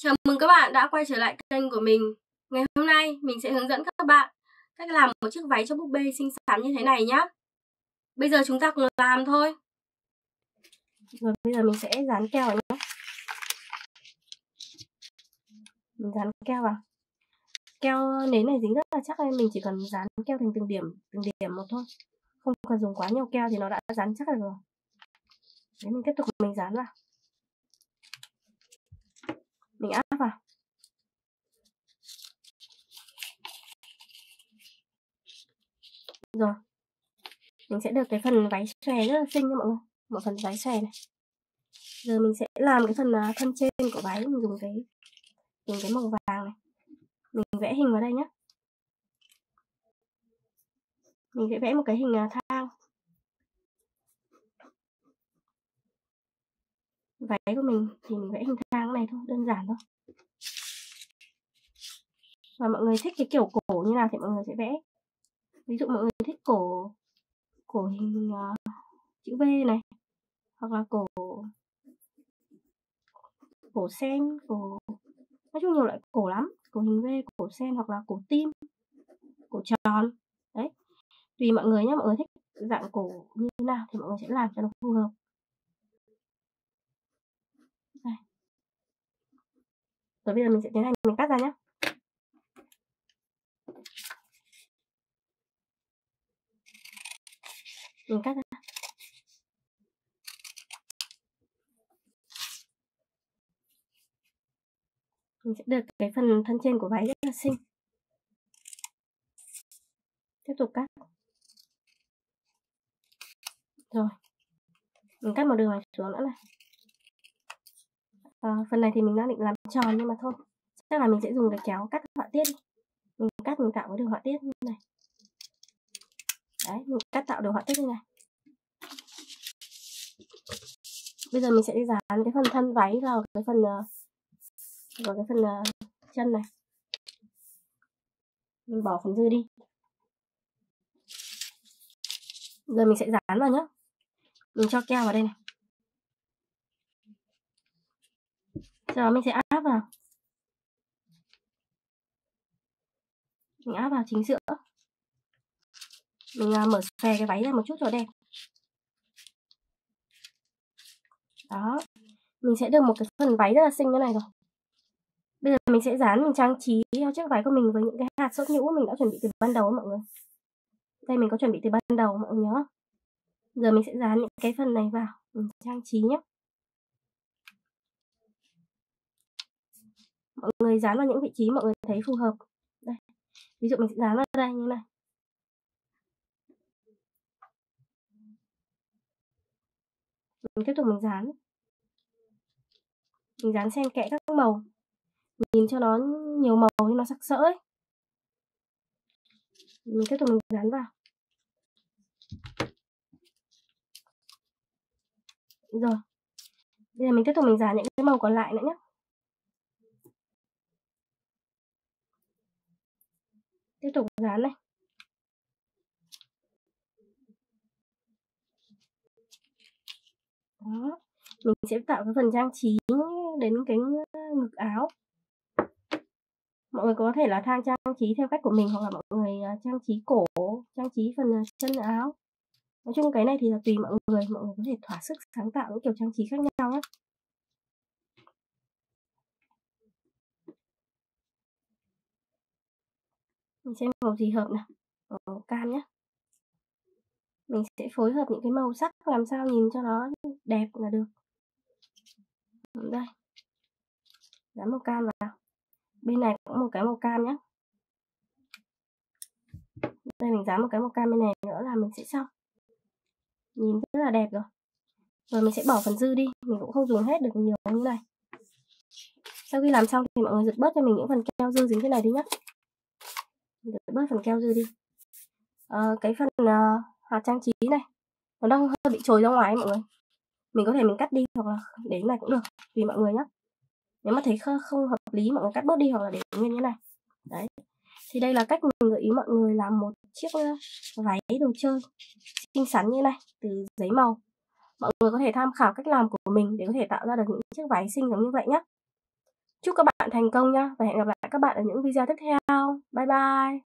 Chào mừng các bạn đã quay trở lại kênh của mình. Ngày hôm nay mình sẽ hướng dẫn các bạn cách làm một chiếc váy cho búp bê xinh xắn như thế này nhé. Bây giờ chúng ta cùng làm thôi. Rồi bây giờ mình sẽ dán keo vào nhé. Mình dán keo vào. Keo nến này dính rất là chắc nên mình chỉ cần dán keo thành từng điểm một thôi. Không cần dùng quá nhiều keo thì nó đã dán chắc rồi. Đấy, mình tiếp tục mình dán vào. Mình áp vào. Rồi. Mình sẽ được cái phần váy xòe rất là xinh nha mọi người. Một phần váy xòe này. Giờ mình sẽ làm cái phần thân trên của váy. Mình dùng cái màu vàng này. Mình vẽ hình vào đây nhé. Mình sẽ vẽ một cái hình thang. Váy của mình thì mình vẽ hình thang này thôi, đơn giản thôi. Và mọi người thích cái kiểu cổ như nào thì mọi người sẽ vẽ. Ví dụ mọi người thích cổ hình chữ V này, hoặc là cổ sen, nói chung nhiều loại cổ lắm, cổ hình V, cổ sen hoặc là cổ tim, cổ tròn. Đấy, tùy mọi người nhé, mọi người thích dạng cổ như thế nào thì mọi người sẽ làm cho nó phù hợp. Đây. Rồi bây giờ mình sẽ tiến hành mình cắt ra nhé. Mình cắt ra. Mình sẽ được cái phần thân trên của váy rất là xinh. Tiếp tục cắt. Rồi. Mình cắt một đường này xuống nữa này. Phần này thì mình đang định làm tròn nhưng mà thôi. Chắc là mình sẽ dùng cái kéo cắt họa tiết đi. Mình cắt mình tạo cái đường họa tiết như này. Đấy, mình cắt tạo đường họa tiết như này. Bây giờ mình sẽ dán cái phần thân váy vào cái phần chân này. Mình bỏ phần dư đi. Giờ mình sẽ dán vào nhé. Mình cho keo vào đây này. Sau đó mình sẽ áp vào. Mình áp vào chính giữa. Mình mở xòe cái váy ra một chút cho đẹp. Đó. Mình sẽ được một cái phần váy rất là xinh như này rồi. Bây giờ mình sẽ dán, mình trang trí cho chiếc váy của mình với những cái hạt sốt nhũ mình đã chuẩn bị từ ban đầu mọi người. Đây mình có chuẩn bị từ ban đầu mọi người nhớ. Giờ mình sẽ dán những cái phần này vào, mình trang trí nhé. Mọi người dán vào những vị trí mọi người thấy phù hợp. Đây. Ví dụ mình sẽ dán vào đây như này. Mình tiếp tục mình dán. Mình dán xen kẽ các màu. Nhìn cho nó nhiều màu nhưng nó sặc sỡ ấy. Mình tiếp tục mình dán vào. Rồi. Bây giờ mình tiếp tục mình dán những cái màu còn lại nữa nhé. Tiếp tục dán này. Đó. Mình sẽ tạo cái phần trang trí đến cái ngực áo. Mọi người có thể là trang trí theo cách của mình, hoặc là mọi người trang trí cổ, trang trí phần chân áo. Nói chung cái này thì là tùy mọi người có thể thỏa sức sáng tạo những kiểu trang trí khác nhau nhé. Mình xem màu gì hợp nào. Màu cam nhé. Mình sẽ phối hợp những cái màu sắc làm sao nhìn cho nó đẹp là được. Đây. Dán màu cam vào. Bên này cũng một cái màu cam nhé. Đây mình dán một cái màu cam bên này nữa là mình sẽ xong. Nhìn rất là đẹp rồi. Rồi mình sẽ bỏ phần dư đi. Mình cũng không dùng hết được nhiều như này. Sau khi làm xong thì mọi người giật bớt cho mình những phần keo dư dính thế này đi nhé. Giật bớt phần keo dư đi. Cái phần hạt trang trí này nó đang hơi bị trồi ra ngoài mọi người. Mình có thể mình cắt đi hoặc là để này cũng được, tùy mọi người nhé. Nếu mà thấy không hợp lý mọi người cắt bớt đi hoặc là để nguyên như này. Đấy. Thì đây là cách mình gợi ý mọi người làm một chiếc váy đồ chơi xinh xắn như này từ giấy màu. Mọi người có thể tham khảo cách làm của mình để có thể tạo ra được những chiếc váy xinh giống như vậy nhé. Chúc các bạn thành công nhá và hẹn gặp lại các bạn ở những video tiếp theo. Bye bye.